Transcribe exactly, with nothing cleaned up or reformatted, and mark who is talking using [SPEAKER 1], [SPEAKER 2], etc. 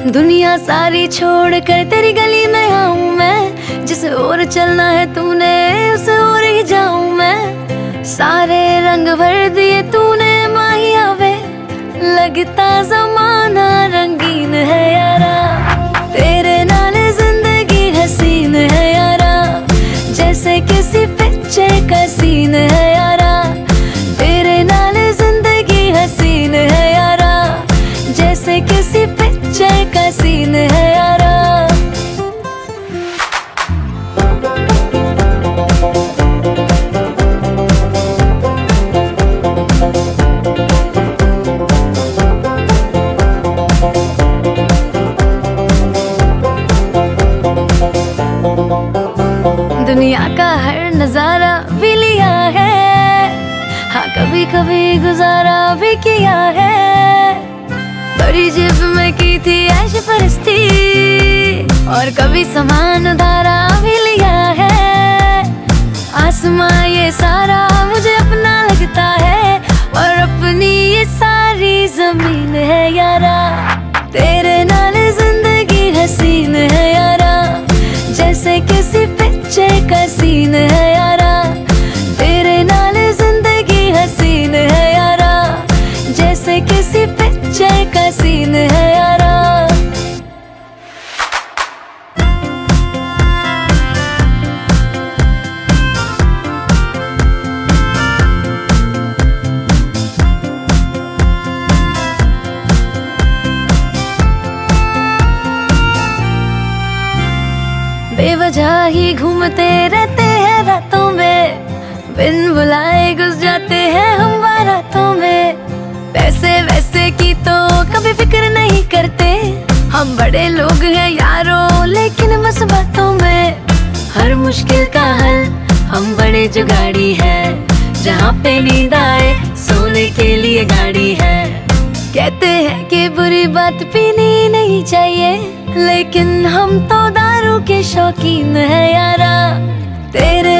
[SPEAKER 1] दुनिया सारी छोड़ कर तेरी गली में आऊं मैं, जिस ओर चलना है तूने उस ओर ही जाऊं मैं। सारे रंग भर दिए तूने माहिया वे, लगता जमाना रंगीन है यारा। तेरे नाल जिंदगी हसीन है यारा, जैसे किसी पिक्चर का सीन है यारा। तेरे नाल जिंदगी हसीन है यारा, जैसे किसी पिक्चर का सीन है यारा। दुनिया का हर नजारा भी लिया है, हाँ कभी कभी गुजारा भी किया है। बड़ी जेब में की थी ऐश परस्ती, और कभी सामान उधारा भी लिया है। आसमां ये सारा मुझे अपना लगता है, और अपनी ये सारी जमीन है यारा। तेरे नाल जिंदगी हसीन है यारा, जैसे किसी पिक्चर का सीन है यारा। तेरे नाल जिंदगी हसीन है यारा, जैसे किसी पिक्चर का सीन है यारा। बेवजह ही घूमते रहते हैं रातों में, बिन बुलाए घुस जाते हैं हम बारातों में। पैसे वैसे की तो कभी फिक्र नहीं करते, हम बड़े लोग हैं यारों लेकिन बस बातों में। हर मुश्किल का हल हम बड़े जुगाड़ी है, जहाँ पे नींद आए सोने के लिए गाड़ी है। कहते हैं कि बुरी बात पीनी नहीं चाहिए, लेकिन हम तो दारू के शौकीन है यारा। तेरे